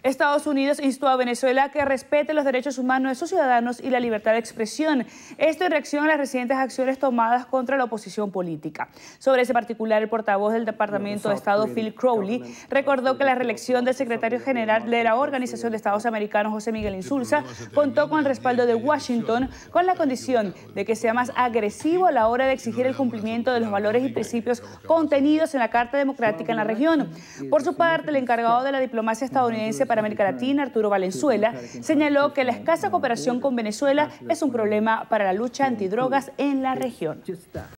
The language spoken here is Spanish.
Estados Unidos instó a Venezuela a que respete los derechos humanos de sus ciudadanos y la libertad de expresión. Esto en reacción a las recientes acciones tomadas contra la oposición política. Sobre ese particular, el portavoz del Departamento de Estado, Phil Crowley, recordó que la reelección del secretario general de la Organización de Estados Americanos, José Miguel Insulza, contó con el respaldo de Washington con la condición de que sea más agresivo a la hora de exigir el cumplimiento de los valores y principios contenidos en la Carta Democrática en la región. Por su parte, el encargado de la diplomacia estadounidense para América Latina, Arturo Valenzuela, señaló que la escasa cooperación con Venezuela es un problema para la lucha antidrogas en la región.